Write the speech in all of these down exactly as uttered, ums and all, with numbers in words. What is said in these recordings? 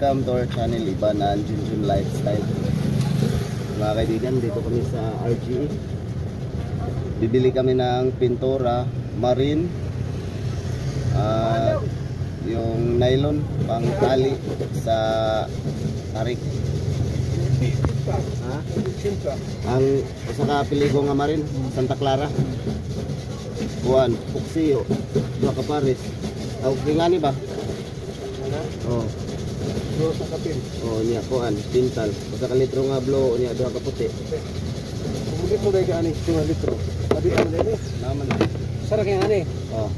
welcome to our channel, Iban and Junjun Lifestyle. Mga kaibigan, dito kami sa R G E. Bibili kami ng pintura, marine, uh, yung nylon, pang tali sa tarik. Ha? Ang isa ka piligo nga marine, Santa Clara. Kuan, Puksio, dua ka pares. Aw kingani ba? Oh. Blow sa kapil. Oh, niya kuan, tintal. Basta ka litro nga blow niya duha ka puti. Kung litro dai ka ani, duha litro. Abi ano dai? Naman na. Sara kay ani. Oh.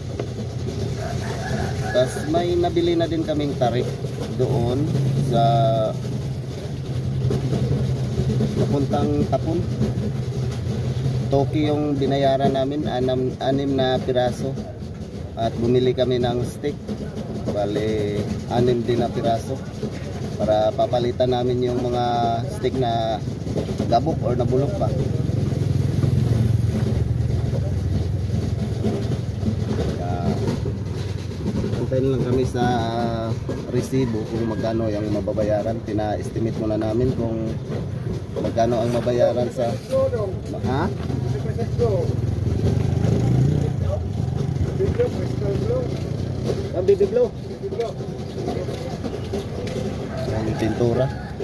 Tas may nabili na din kaming tarik doon sa papuntang Tapon. Toki yung binayaran namin, anam, anim na piraso. At bumili kami ng stick. Bale, anim din na piraso. Para papalitan namin yung mga stick na gabok or nabulok pa. Kaya, antayin lang kami sa uh, resibo kung magkano yung mababayaran. Tina-estimate muna namin kung magkano ang mabayaran sa... Ha? Ang baby blow. Ang pintura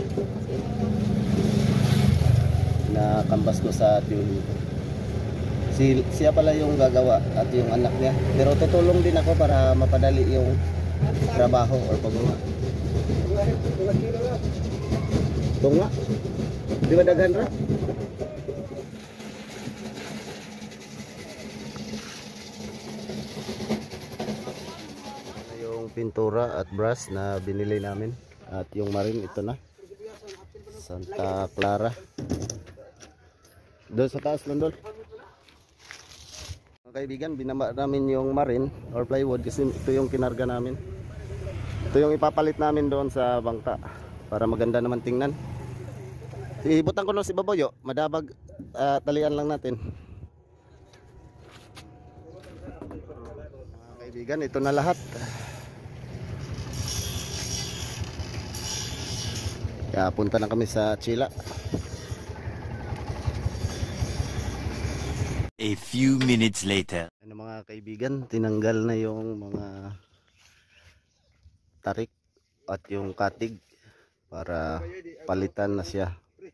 na kambas ko sa ating si, siya pala yung gagawa at yung anak niya, pero tutulong din ako para mapadali yung trabaho or paggawa. Tunga di ba daghan ra? Pintura at brush na binili namin at yung marine ito na Santa Clara doon sa taas lang doon. Mga kaibigan, binaba namin yung marine or plywood kasi ito yung kinarga namin, ito yung ipapalit namin doon sa bangka para maganda naman tingnan. Ibutan ko lang si Baboyo, madabag, uh, talian lang natin. Mga kaibigan, ito na lahat. Kaya punta na kami sa Chila. A few minutes later. Ano mga kaibigan, tinanggal na yung mga tarik at yung katig para palitan na siya.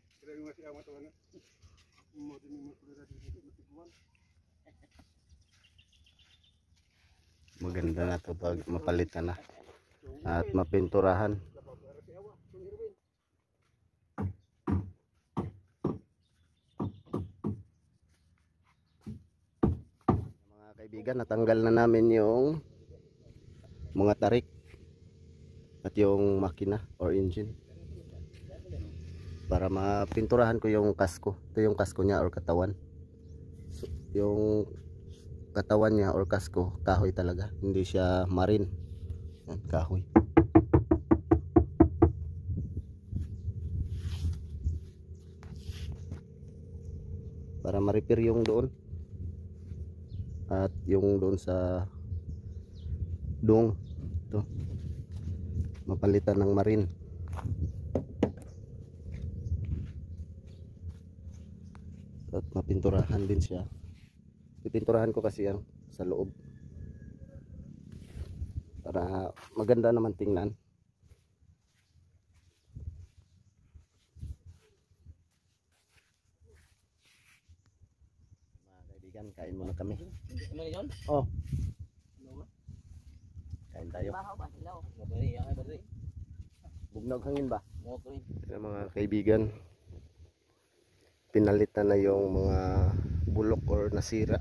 Maganda na to pag mapalitan na at mapinturahan. Kaibigan, natanggal na namin yung mga tarik at yung makina or engine para mapinturahan ko yung kasko. Ito yung kasko niya or katawan. So, yung katawan niya or kasko, kahoy talaga, hindi siya marine. Yan, kahoy. Para ma-repair yung doon at yung doon sa dong ito mapalitan ng marine at mapinturahan din siya. Pipinturahan ko kasi yan sa loob para maganda naman tingnan. Kain muna kami. Ano yun? Oh. Kain tayo. Bugnog hangin ba? Kaya mga kaibigan, pinalitan na yung mga bulok or nasira.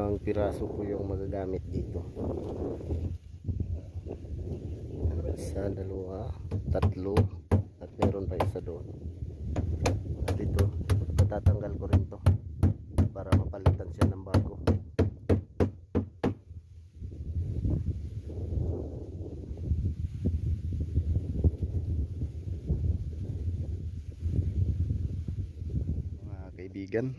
limang piraso ko yung magagamit dito. Isa, dalawa, tatlo, at meron pa isa doon. At ito, patatanggal ko rin to para mapalitan siya ng bago. Mga kaibigan,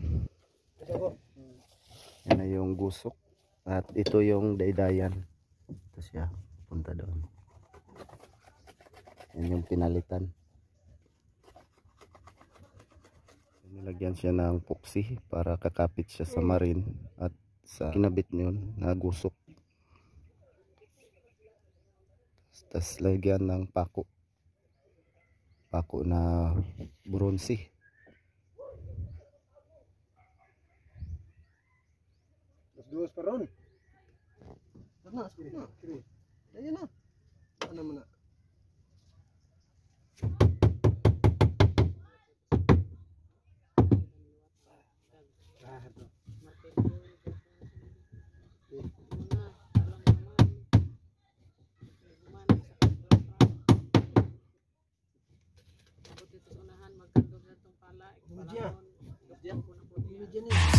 yan na yung gusok at ito yung daydayan. Ito siya, punta doon. Yan yung pinalitan. Nilagyan siya ng puksi para kakapit siya sa marin at sa kinabit niyon na gusok. Tapos lagyan ng pako. Pako na bronze. Dos duas pa ron. Tama, sige na. Ayan na. Ano mo na? Unahan magkandog na itong pala. Media. Media. Media.